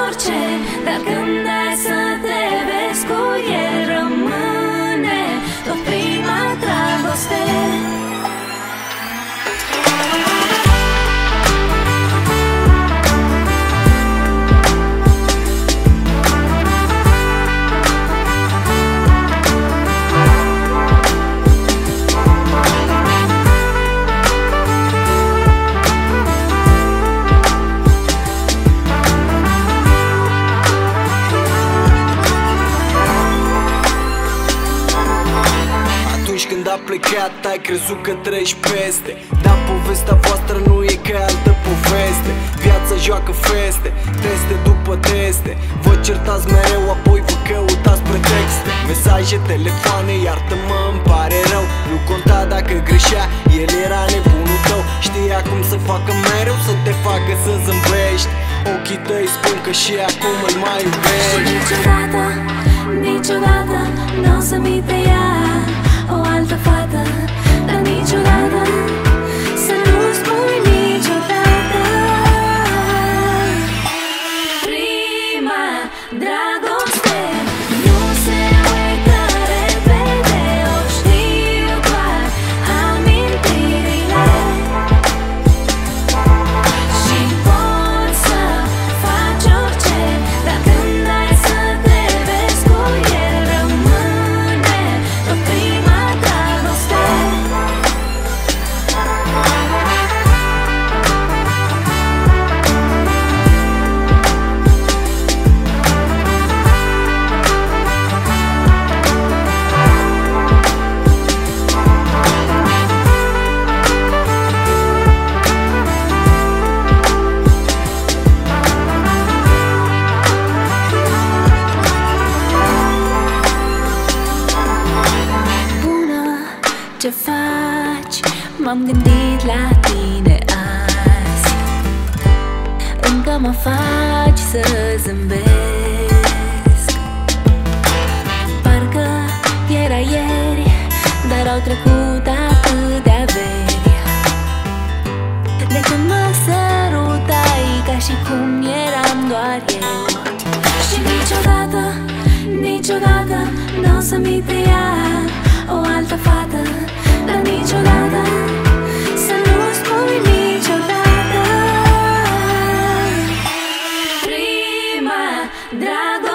orice, dar când ai să te vezi cu el, rămâne tot prima dragoste. Când a plecat ai crezut că treci peste, dar povestea voastră nu e ca altă poveste. Viața joacă feste, teste după teste. Vă certați mereu, apoi vă căutați pretexte. Mesaje, telefoane, iartă-mă, îmi pare rău. Nu conta dacă greșea, el era nebunul tău. Știa cum să facă mereu, să te facă să zâmbești. Ochii tăi spun că și acum îl mai iubești. Și niciodată, niciodată n-o să-mi te ia o altă fată, dar niciodată să nu spui niciodată. Prima dragoste nu se uită repede, o știu doar amintirile. Și poți să faci orice, dar când ai să te vezi cu el, rămâne tot prima dragoste. Ce faci? M-am gândit la tine azi. Încă mă faci să zâmbesc. Parcă era ieri, dar au trecut atâtea veri de când mă sărutai, ca și cum eram doar eu. Și niciodată, niciodată n-o să-mi te ia o altă fată, dar niciodată să nu spui niciodată. Prima dragoste